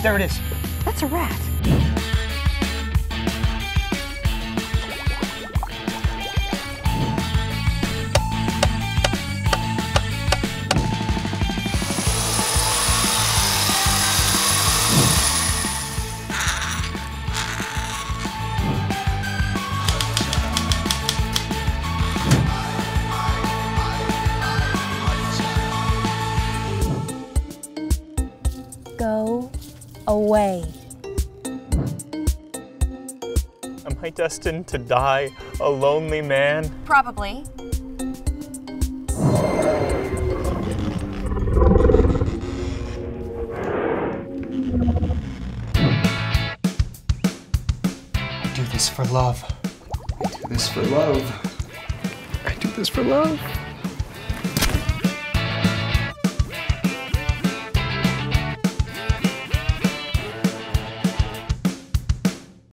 There it is. That's a rat. Go away. Am I destined to die a lonely man? Probably. I do this for love. I do this for love. I do this for love.